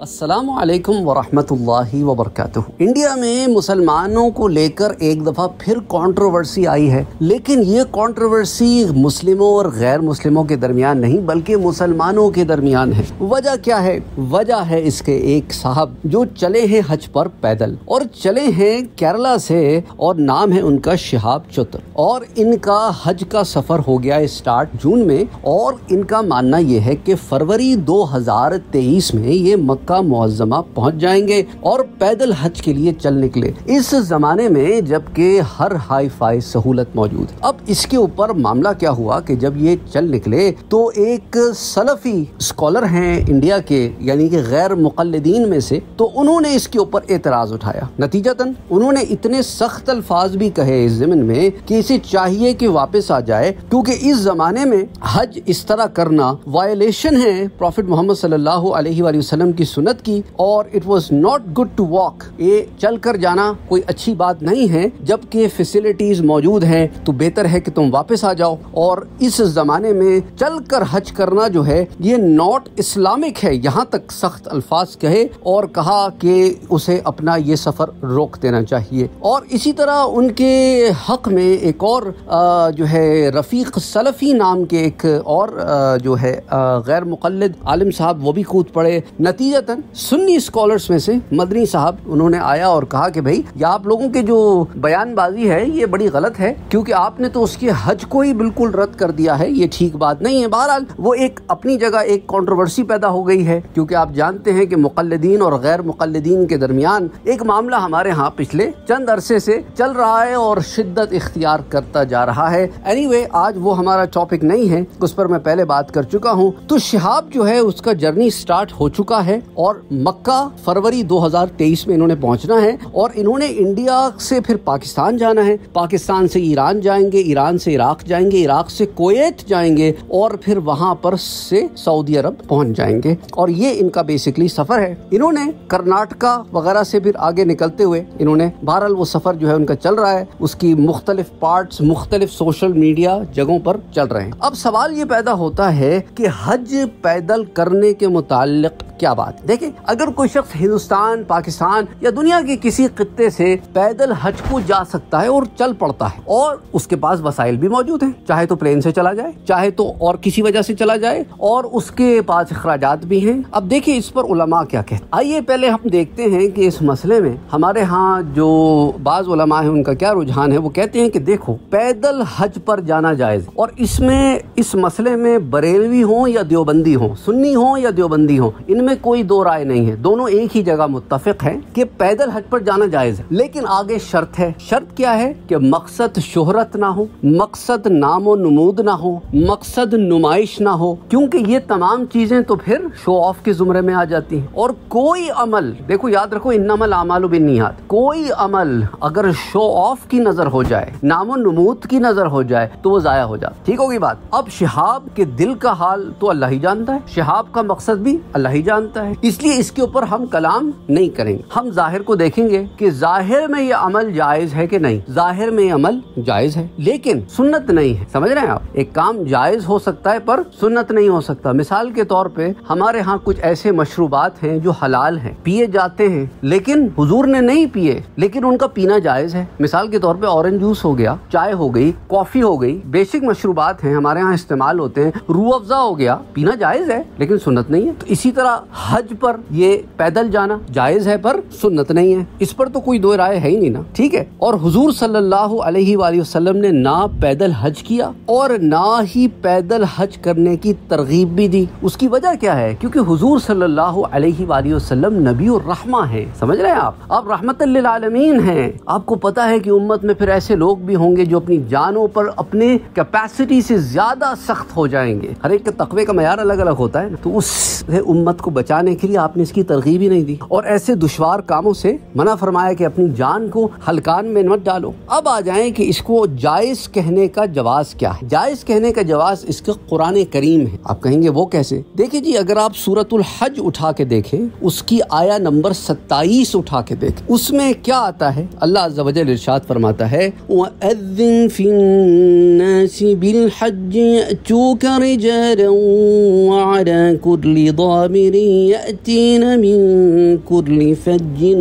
अस्सलामु अलैकुम वरहमतुल्लाहि वबरकातुहू। इंडिया में मुसलमानों को लेकर एक दफ़ा फिर कंट्रोवर्सी आई है, लेकिन ये कंट्रोवर्सी मुस्लिमों और गैर मुस्लिमों के दरमियान नहीं बल्कि मुसलमानों के दरमियान है। वजह क्या है? वजह है इसके एक साहब जो चले हैं हज पर पैदल और चले हैं केरला से और नाम है उनका शिहाब चतुर और इनका हज का सफ़र हो गया स्टार्ट जून में और इनका मानना ये है कि फरवरी 2023 में ये मक्का मुअज़्ज़मा पहुंच जाएंगे और पैदल हज के लिए चल निकले इस जमाने में जबकि हर हाई फाई सहूलत मौजूद। अब इसके ऊपर मामला क्या हुआ कि जब ये चल निकले तो एक सलफी स्कॉलर हैं इंडिया के यानी कि गैर मुक़ल्लिदीन में से, तो उन्होंने इसके ऊपर एतराज उठाया। नतीजतन उन्होंने इतने सख्त अल्फाज भी कहे इस ज़मीन में कि इसे चाहिए कि वापस आ जाए क्योंकि इस जमाने में हज इस तरह करना वायलेशन है प्रॉफिट मोहम्मद सल्लल्लाहु अलैहि वसल्लम की सुन्नत की और it was not good to walk. ये चल कर जाना कोई अच्छी बात नहीं है, जबकि फैसिलिटीज मौजूद हैं तो बेहतर है कि तुम वापस आ जाओ। और इस जमाने में चल कर हज करना जो है ये नॉट इस्लामिक है, यहाँ तक सख्त अल्फाज कहे और कहा कि उसे अपना ये सफर रोक देना चाहिए। और इसी तरह उनके हक में एक और जो है रफीक सलफी नाम के एक और जो है गैर मुक़ल्लिद आलिम साहब वो भी कूद पड़े। नतीजतन सुन्नी स्कॉलर्स में से मदनी साहब उन्होंने आया और कहा कि भाई ये आप लोगों के जो बयानबाजी है ये बड़ी गलत है क्योंकि आपने तो उसके हज को ही बिल्कुल रद्द कर दिया है, ये ठीक बात नहीं है। बहरहाल वो एक अपनी जगह एक कंट्रोवर्सी पैदा हो गई है क्योंकि आप जानते हैं कि मुक़ल्लिदीन और गैर मुक़ल्लिदीन के दरमियान एक मामला हमारे यहाँ पिछले चंद अरसे से चल रहा है और शिद्दत इख्तियार करता जा रहा है। एनीवे आज वो हमारा टॉपिक नहीं है, उस पर मैं पहले बात कर चुका हूँ। तो शिहाब जो है उसका जर्नी स्टार्ट हो चुका है और मक्का फरवरी 2023 में इन्होंने पहुंचना है और इन्होंने इंडिया से फिर पाकिस्तान जाना है, पाकिस्तान से ईरान जाएंगे, ईरान से इराक जाएंगे, इराक से कुवैत जाएंगे और फिर वहां पर से सऊदी अरब पहुंच जाएंगे और ये इनका बेसिकली सफर है। इन्होंने कर्नाटका वगैरह से फिर आगे निकलते हुए इन्होंने बहरहाल वो सफर जो है उनका चल रहा है, उसकी मुख्तलिफ पार्ट्स मुख्तलिफ सोशल मीडिया जगहों पर चल रहे हैं। अब सवाल ये पैदा होता है कि हज पैदल करने के मुताल्लिक क्या बात। देखिए अगर कोई शख्स हिंदुस्तान, पाकिस्तान या दुनिया के किसी खित्ते से पैदल हज को जा सकता है और चल पड़ता है और उसके पास वसाइल भी मौजूद हैं, चाहे तो प्लेन से चला जाए, चाहे तो और किसी वजह से चला जाए और उसके पास अखराजात भी हैं। अब देखिए इस पर उलमा क्या कहते हैं। आइए पहले हम देखते हैं कि इस मसले में हमारे यहाँ जो बाज उलमा है उनका क्या रुझान है। वो कहते हैं कि देखो पैदल हज पर जाना जायज और इसमें इस मसले में बरेलवी हो या देवबंदी हो, सुन्नी हो या देवबंदी हो, इनमें कोई दो राय नहीं है, दोनों एक ही जगह मुत्तफिक हैं कि पैदल हज पर जाना जायज है। लेकिन आगे शर्त है। शर्त क्या है कि मकसद शोहरत ना हो, मकसद नामो नमूद ना हो, मकसद नुमाइश ना हो, क्योंकि ये तमाम चीजें तो फिर शो ऑफ के जुमरे में आ जाती हैं। और कोई अमल, देखो याद रखो इन्नमल आमालु बिन्नियात, कोई अमल अगर शो ऑफ की नजर हो जाए, नामो नमूद की नजर हो जाए तो वो जाया हो जाता। ठीक होगी बात। अब शिहाब के दिल का हाल तो अल्लाह ही जानता है, शिहाब का मकसद भी अल्लाह ही जानता है, इसलिए इसके ऊपर हम कलाम नहीं करेंगे। हम जाहिर को देखेंगे कि जाहिर में ये अमल जायज है कि नहीं। जाहिर में ये अमल जायज है लेकिन सुन्नत नहीं है। समझ रहे हैं आप? एक काम जायज हो सकता है पर सुन्नत नहीं हो सकता। मिसाल के तौर पे हमारे यहाँ कुछ ऐसे मशरूबात हैं जो हलाल हैं, पिए जाते हैं लेकिन हुजूर ने नहीं पिए लेकिन उनका पीना जायज है। मिसाल के तौर पे ऑरेंज जूस हो गया, चाय हो गई, कॉफी हो गई, बेसिक मशरूबात हैं हमारे यहाँ इस्तेमाल होते हैं। रूह अफ़ज़ा हो गया, पीना जायज है लेकिन सुन्नत नहीं है। तो इसी तरह हज पर ये पैदल जाना जायज है पर सुन्नत नहीं है। इस पर तो कोई दो राय है ही नहीं ना। ठीक है। और हुजूर सल्लल्लाहु अलैहि वसल्लम ने ना पैदल हज किया और ना ही पैदल हज करने की तरगीब भी दी। उसकी वजह क्या है? क्योंकि हुजूर सल्लल्लाहु अलैहि वसल्लम नबीउर रहमा है। समझ रहे हैं आप रहमतुल लिल आलमीन हैं। आपको पता है कि उम्मत में फिर ऐसे लोग भी होंगे जो अपनी जानों पर अपने कैपेसिटी से ज्यादा सख्त हो जाएंगे। हर एक के तकवे का मयार अलग अलग होता है, तो उस उम्मत को बचाने के लिए आपने इसकी तरगीब ही नहीं दी और ऐसे दुश्वार कामों से मना फरमाया कि अपनी जान को हलकान में मत डालो। अब आ जाएं कि इसको जायज कहने का जवाज क्या है। जायज कहने का जवाज इसका कुरान करीम है। आप कहेंगे वो कैसे? देखिए जी, अगर आप सूरतुल हज उठा के देखें, उसकी आया नंबर 27 उठा के देखें, उसमें क्या आता है? अल्लाह अज़्ज़ा व जल इरशाद फरमाता है वअज़्ज़िन फ़िन्नासि बिलहज्जि यअतूका रिजालन वअला कुल्लि ज़ामिरिन वयतीना मिन कुल्ली फज्जिन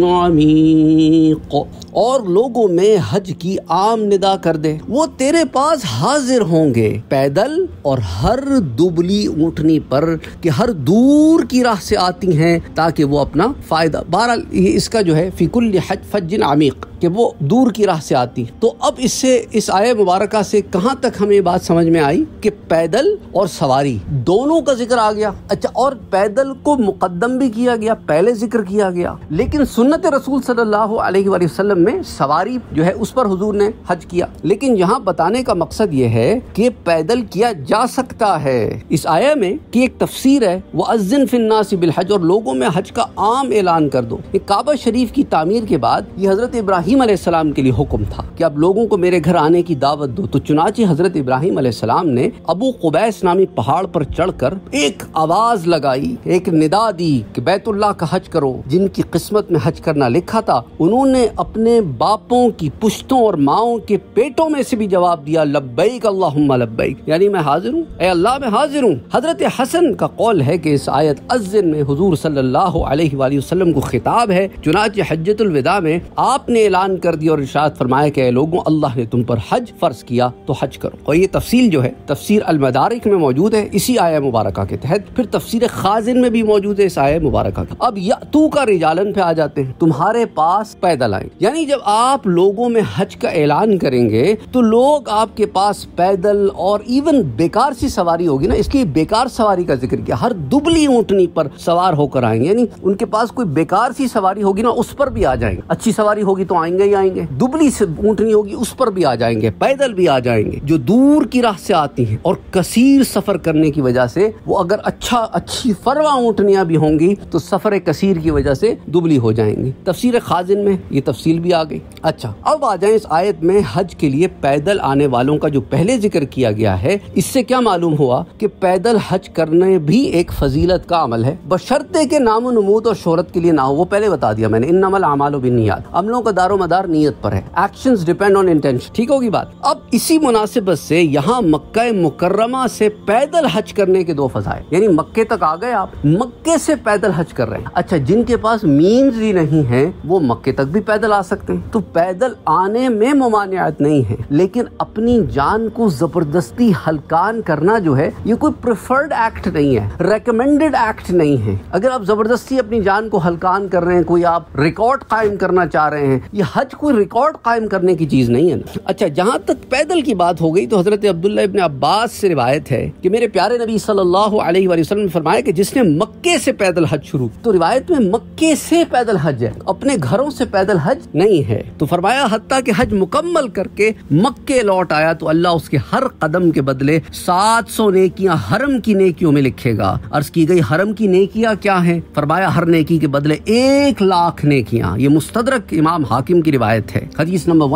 अमीक, और लोगों में हज की आम निदा कर दे। वो तेरे पास हाजिर होंगे पैदल और हर दुबली ऊँटनी पर, कि हर दूर की राह से आती हैं ताकि वो अपना फायदा, बहरहाल इसका जो है फी कुल्ली फज्जिन अमीक, कि वो दूर की राह से आती। तो अब इससे, इस आयत मुबारका से कहाँ तक हमें बात समझ में आई कि पैदल और सवारी दोनों का जिक्र आ गया। अच्छा, और पैदल को मुकद्दम भी किया गया, पहले जिक्र किया गया, लेकिन सुन्नत रसूल सल्लल्लाहु अलैहि वसल्लम में सवारी जो है उस पर हुजूर ने हज किया। लेकिन यहाँ बताने का मकसद ये है कि पैदल किया जा सकता है। इस आया में की एक तफसीर है, वअज़्ज़िन फिन्नास बिल हज, और लोगों में हज का आम ऐलान कर दो। ये काबा शरीफ की तामीर के बाद ये हजरत इब्राहिम अलैहिस्सलाम के लिए हुक्म था कि अब लोगों को मेरे घर आने की दावत दो। तो चुनाचे हजरत इब्राहिम अलैहिस्सलाम ने अबू कुबैस नामी पहाड़ पर चढ़कर एक आवाज लगाई, एक निदा दी कि बैतुल्लाह का हज करो। जिनकी किस्मत में हज करना लिखा था उन्होंने अपने बापों की पुश्तों और माओं के पेटों में से भी जवाब दिया, लब्बैक अल्लाहुम्मा लब्बैक, यानी मैं हाजिर हूँ, ऐ अल्लाह मैं हाजिर हूँ। हजरत हसन का कौल है कि इस आयत अज़्ज़िन में हुजूर सल्लल्लाहु अलैहि वसल्लम को खिताब है। चुनाचे हज्जतुल विदा में आपने ऐलान कर दिया और इरशाद फरमाया कि लोगों, अल्लाह ने तुम पर हज फर्ज किया तो हज करो। और ये तफसील जो है तफसीर अल मदारिक में मौजूद है इसी आया मुबारका के तहत, फिर तफसीर खाजिन में भी मौजूद है इस आया मुबारका का। अब यातू का रिजालन पे आ जाते हैं, तुम्हारे पास पैदल आए, यानी जब आप लोगों में हज का ऐलान करेंगे तो लोग आपके पास पैदल और इवन बेकार सी सवारी होगी ना, इसलिए बेकार सवारी का जिक्र किया। हर दुबली ऊँटनी पर सवार होकर आएंगे, यानी उनके पास कोई बेकार सी सवारी होगी ना उस पर भी आ जाएंगे। अच्छी सवारी होगी तो आएंगे ही आएंगे, दुबली से ऊँटनी होगी उस पर भी आ जाएंगे, पैदल भी आ जाएंगे। जो दूर की राह से आती हैं और कसीर सफर करने की वजह से वो अगर अच्छी फरवा ऊँटनियां भी होंगी तो सफर कसीर की वजह से दुबली हो जाएंगी। तफसीर खाजिन में ये तफसील भी आ गई। अच्छा, अब आ जाए इस आयत में हज के लिए पैदल आने वालों का जो पहले जिक्र किया गया है, इससे क्या मालूम हुआ कि पैदल हज करने भी एक फजीलत का अमल है, बशर्ते के नामो नमूद और शोहरत के लिए ना हो। वो पहले बता दिया मैंने, इन्नमल अमालु बिन्नियात, अमलों का दारो मदार नियत पर है, एक्शंस डिपेंड ऑन इंटेंशन। ठीक होगी बात। अब इसी मुनासिबत से यहाँ मक्का मुकर्रमा से पैदल हज करने के दो फजाइल, यानी मक्के तक आ गए आप, मक्के से पैदल हज कर रहे हैं। अच्छा, जिनके पास मीन्स ही नहीं है वो मक्के तक भी पैदल आ सकते हैं, तो पैदल आने में मुमानियत नहीं है, लेकिन अपनी जान को जबरदस्ती हल्कान करना जो है ये कोई प्रेफर्ड एक्ट नहीं है, रेकमेंडेड एक्ट नहीं है। अगर आप जबरदस्ती अपनी जान को हल्कान कर रहे हैं, कोई आप रिकॉर्ड कायम करना चाह रहे हैं, ये हज कोई रिकॉर्ड कायम करने की चीज नहीं है ना। अच्छा, जहाँ तक पैदल की बात हो गई तो हजरत अब्दुल्ला इब्न अब्बास से रिवायत है कि मेरे प्यारे नबी सल्लल्लाहु अलैहि वसल्लम ने फरमाया कि जिसने मक्के से पैदल हज शुरू, तो रिवायत में मक्के से पैदल हज है, अपने घरों से पैदल हज नहीं है। तो फरमाया हत्ता कि हज मुकम्मल करके मक्के लौट आया तो अल्लाह उसके हर कदम के बदले 700 नेकियां हरम की नेकियों में लिखेगा। अर्ज की गई हरम की नेकियां क्या हैं? फरमाया हर नेकी के बदले 1,00,000 नेकियां। ये मुस्तदरक इमाम हाकिम की रिवायत है, हदीस नंबर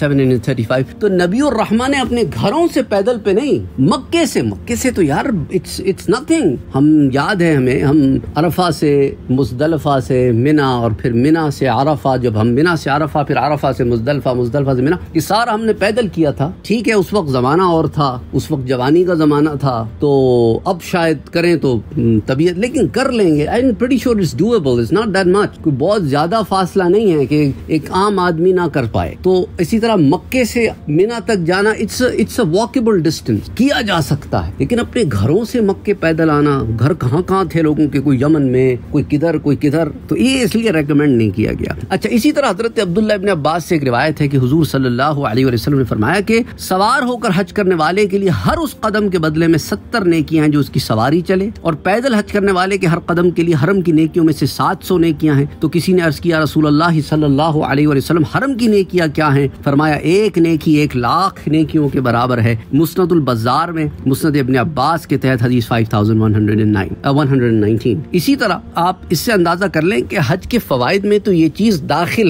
1735। तो नबी और रहमान ने अपने घरों से पैदल पे नहीं, मक्के से तो यार इट्स नथिंग। हम याद है हमें, हम अरफा से मुजदलफा से मिना और फिर मिना से अरफा, जब हम मिना से अरफा फिर अरफा से मुजदलफा, मुजदलफा से मिना, ये सारा हमने पैदल किया था। ठीक है, उस वक्त जमाना और था, उस वक्त जवानी का जमाना था, तो अब शायद करें तो तबीयत, लेकिन कर लेंगे। I am pretty sure it's doable, it's not that much, कोई बहुत ज्यादा फासला नहीं है कि एक आम आदमी ना कर पाए। तो इसी तरह मक्के से मिना तक जाना इट्स अ वॉकेबल डिस्टेंस, किया जा सकता है। लेकिन अपने घरों से मक्के पैदल आना, घर कहाँ थे लोगों के, कोई यमन में, कोई किधर, तो ये इसलिए रेकमेंड नहीं किया गया। अच्छा, इसी तरह हजरत अब्दुल्ला इब्न अब्बास से एक रिवायत है कि हुजूर सल्लल्लाहु अलैहि वसल्लम ने फरमाया कि सवार होकर हज करने वाले के लिए हर उस कदम के बदले में 70 नेकियां हैं जो उसकी सवारी चले, और पैदल हज करने वाले के हर कदम के लिए हरम की नेकियों में से 700 नेकियां हैं। तो किसी ने अर्ज किया, रसूलुल्लाह सल्लल्लाहु अलैहि वसल्लम, हरम की नेकियां क्या हैं? फरमाया एक नेकी 1,00,000 नेकियों के बराबर है। मुस्नदुल बज़ार में मुस्नद इब्न अब्बास के तहत हदीस 5119। इसी तरह आप इससे अंदाजा कर लें कि हज के फवाइद में तो ये चीज दाखिल है,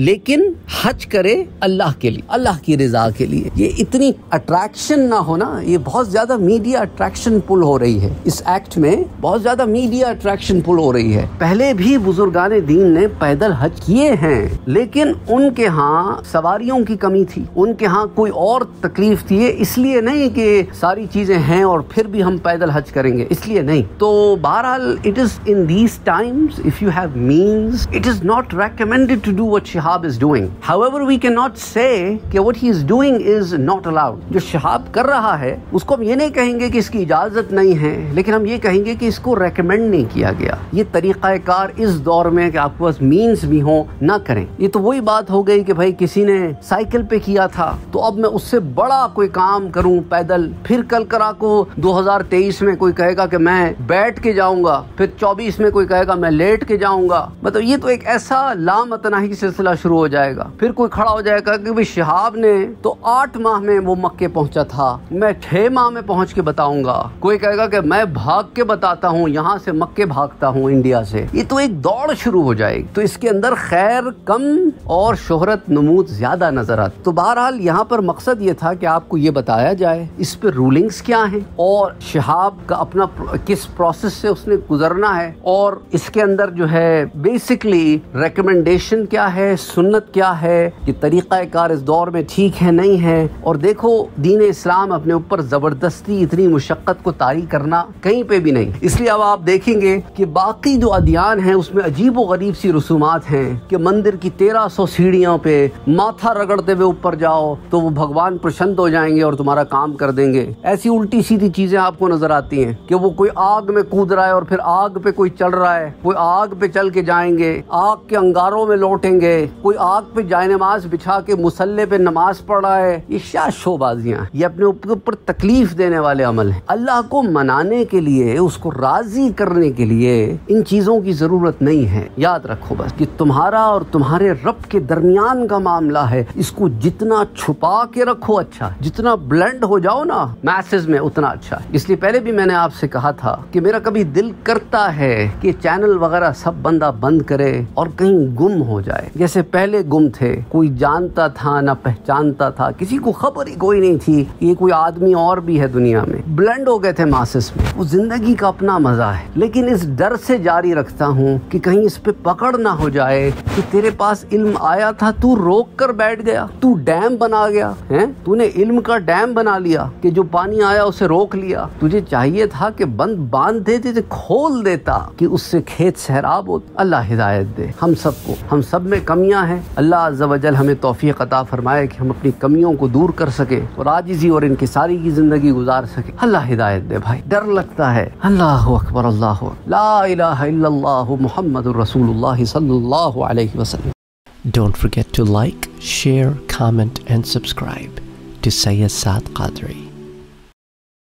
लेकिन हज करे अल्लाह के लिए, अल्लाह की रिजा के लिए। ये इतनी अट्रैक्शन ना हो ना, ये बहुत ज्यादा मीडिया अट्रैक्शन पुल हो रही है इस एक्ट में, बहुत ज्यादा मीडिया अट्रैक्शन पुल हो रही है। पहले भी बुजुर्गाने दीन ने पैदल हज किए हैं, लेकिन उनके यहाँ सवारियों की कमी थी, उनके यहाँ कोई और तकलीफ थी। इसलिए नहीं कि सारी चीजें हैं और फिर भी हम पैदल हज करेंगे, इसलिए नहीं। तो बहरहाल it is in these times if you have means it is not recommended to do what Shihab is doing. However we can not say कि what he is doing is not allowed. जो शिहाब कर रहा है उसको हम ये नहीं कहेंगे कि इसकी इजाजत नहीं है, लेकिन हम ये कहेंगे कि इसको रेकमेंड नहीं किया गया। ये तरीकाकार इस दौर में कि आपके पास मीन्स भी हो ना करें। ये तो वही बात हो गई कि भाई किसी ने साइकिल पे किया था तो अब मैं उससे बड़ा कोई काम करूं पैदल, फिर कल करा को 2023 में कोई कहेगा कि मैं बैठ के जाऊंगा, फिर 24 में कोई कहेगा मैं लेट के जाऊंगा। मतलब ये तो एक ऐसा लामतनाही सिलसिला शुरू हो जाएगा। फिर कोई खड़ा हो जाएगा कि भाई शिहाब ने तो 8 माह में वो मक्के पहुंचा था, मैं 6 माह में पहुंच के बताऊंगा। कोई कहेगा कि मैं भाग के बताता हूँ, यहाँ से मक्के भागता हूँ इंडिया से। ये तो एक दौड़ शुरू हो जाएगी। तो इसके अंदर खैर कम और शोहरत नमूद ज्यादा नजर आती। तो बहरहाल यहाँ पर मकसद ये था कि आपको ये बताया जाए इस पे रूलिंग्स क्या हैं और शिहाब का अपना किस प्रोसेस से उसने गुजरना है, और इसके अंदर जो है बेसिकली रिकमेंडेशन क्या है, सुन्नत क्या है, ये तरीका कार इस दौर में ठीक है नहीं है। और देखो दीन इस्लाम अपने ऊपर जबरदस्ती इतनी मुशक्कत को तारी करना कहीं पे भी नहीं। इसलिए अब आप देखेंगे कि बाकी जो अदियान हैं उसमें अजीब व गरीब सी रसूमात हैं कि मंदिर की 1300 सीढ़ियों पे माथा रगड़ते हुए ऊपर जाओ तो वो भगवान प्रसन्न हो जाएंगे और तुम्हारा काम कर देंगे। ऐसी उल्टी सीधी चीजें आपको नजर आती हैं कि वो कोई आग में कूद रहा है और फिर आग पे कोई चल रहा है, कोई आग पे चल के जाएंगे, आग के अंगारों में लौटेंगे, कोई आग पे जाए नमाज बिछा के मुसल्ले पे नमाज पढ़ रहा है। ये क्या शोबाजियां, ये अपने ऊपर तकलीफ देने वाले अमल हैं। अल्लाह को मनाने के लिए, उसको राजी करने के लिए इन चीजों की जरूरत नहीं है। याद रखो बस कि तुम्हारा और तुम्हारे रब के दरमियान का मामला है। इसको जितना छुपा के रखो अच्छा, जितना ब्लेंड हो जाओ ना मैसेज में उतना अच्छा। इसलिए पहले भी मैंने आपसे कहा था कि मेरा कभी दिल करता है कि चैनल वगैरह सब बंदा बंद करे और कहीं गुम हो जाए, जैसे पहले गुम थे, कोई जानता था ना पहचानता था, किसी को खबर ही कोई नहीं थी ये कोई आदमी और भी है दुनिया में। ब्लेंड हो गए थे मासेस में। वो जिंदगी का अपना मजा है, लेकिन इस डर से जारी रखता हूँ कि कहीं इस पे पकड़ ना हो जाए कि तेरे पास इल्म आया था, तू रोक कर बैठ गया, तू डैम बना गया है, तूने इल्म का डैम बना लिया कि जो पानी आया उसे रोक लिया। तुझे चाहिए था कि बंद बांध देते, खोल देता कि उससे खेत सहराब हो। अल्लाह हिदायत दे हम सबको। हम सब में कमियां हैं, अल्लाह अज़्ज़ व जल हमें तौफीक अता फरमाए कि हम अपनी कमियों को दूर कर सके और आजिज़ी और इनकिसारी की जिंदगी गुजार सके। अल्लाह हिदायत दे भाई। डर लगता है। अल्लाहु अकबर, अल्लाहु ला इलाहा इल्लल्लाहु मुहम्मदुर रसूलुल्लाह सल्लल्लाहु अलैहि वसल्लम। Don't forget to like, share, comment and subscribe to Sayyid Saad Qadri.